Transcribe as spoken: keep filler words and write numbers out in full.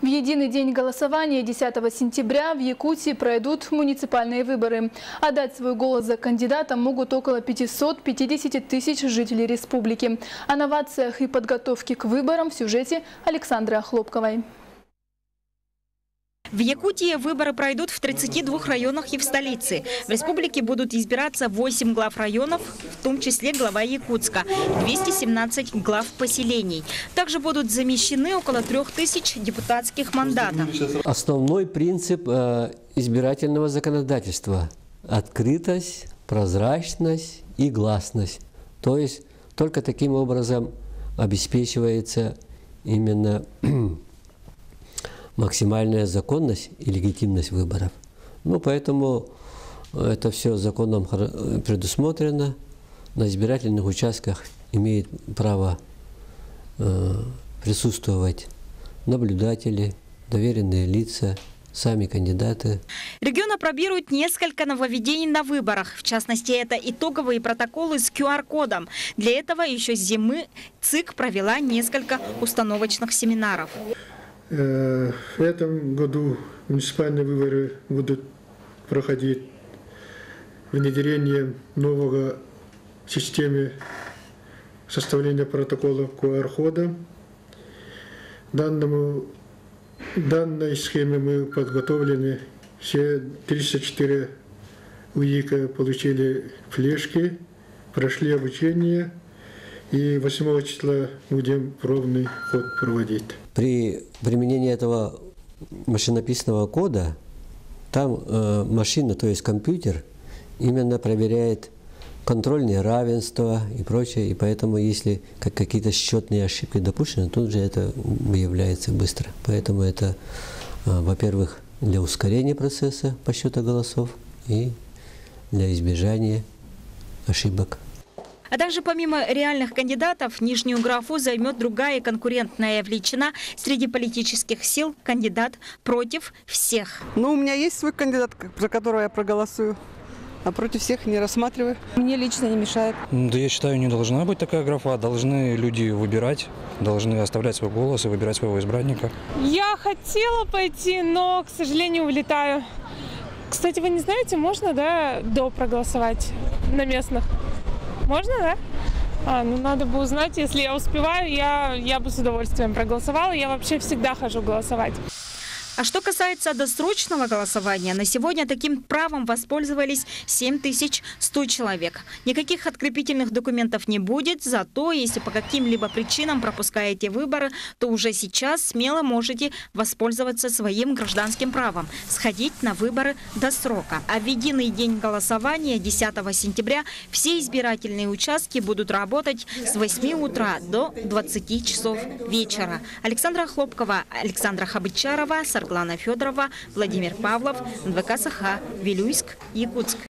В единый день голосования десятого сентября в Якутии пройдут муниципальные выборы. Отдать свой голос за кандидата могут около пятисот пятидесяти тысяч жителей республики. О новациях и подготовке к выборам в сюжете Александры Охлопковой. В Якутии выборы пройдут в тридцати двух районах и в столице. В республике будут избираться восемь глав районов, в том числе глава Якутска, двести семнадцать глав поселений. Также будут замещены около трех тысяч депутатских мандатов. Основной принцип избирательного законодательства – открытость, прозрачность и гласность. То есть только таким образом обеспечивается именно максимальная законность и легитимность выборов. Ну, поэтому это все законом предусмотрено. На избирательных участках имеют право э, присутствовать наблюдатели, доверенные лица, сами кандидаты. Регион опробирует несколько нововведений на выборах. В частности, это итоговые протоколы с ку ар кодом. Для этого еще с зимы ЦИК провела несколько установочных семинаров. В этом году муниципальные выборы будут проходить внедрение нового системы составления протоколов ку ар кода. Данному, данной схеме мы подготовлены. Все тридцать четыре УИКа получили флешки, прошли обучение. И восьмого числа будем пробный ход проводить. При применении этого машинописного кода, там э, машина, то есть компьютер, именно проверяет контрольные равенства и прочее. И поэтому, если как какие-то счетные ошибки допущены, тут же это выявляется быстро. Поэтому это, э, во-первых, для ускорения процесса подсчета голосов и для избежания ошибок. А также помимо реальных кандидатов, нижнюю графу займет другая конкурентная величина среди политических сил – кандидат против всех. Ну, у меня есть свой кандидат, за которого я проголосую, а против всех не рассматриваю. Мне лично не мешает. Да я считаю, не должна быть такая графа. Должны люди выбирать, должны оставлять свой голос и выбирать своего избранника. Я хотела пойти, но, к сожалению, улетаю. Кстати, вы не знаете, можно, да, до проголосовать на местных? Можно, да? А, ну надо бы узнать, если я успеваю, я, я бы с удовольствием проголосовала. Я вообще всегда хожу голосовать. А что касается досрочного голосования, на сегодня таким правом воспользовались семь тысяч сто человек. Никаких открепительных документов не будет, зато если по каким-либо причинам пропускаете выборы, то уже сейчас смело можете воспользоваться своим гражданским правом – сходить на выборы до срока. А в единый день голосования десятого сентября все избирательные участки будут работать с восьми утра до двадцати часов вечера. Александра Охлопкова, Александра Хабычарова, Сарглана Федорова, Владимир Павлов, эн вэ ка Саха, Вилюйск, Якутск.